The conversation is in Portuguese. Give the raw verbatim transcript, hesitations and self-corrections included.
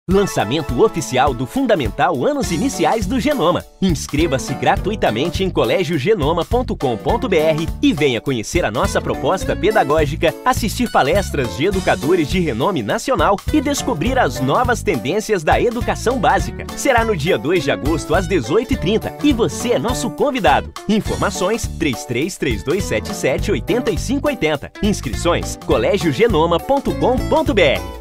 Lançamento oficial do Fundamental Anos Iniciais do Genoma. Inscreva-se gratuitamente em colégio genoma ponto com ponto br e venha conhecer a nossa proposta pedagógica, assistir palestras de educadores de renome nacional e descobrir as novas tendências da educação básica. Será no dia dois de agosto, às dezoito e trinta, e você é nosso convidado. Informações três três três dois sete sete oito cinco oito zero. Inscrições colégio genoma ponto com ponto br.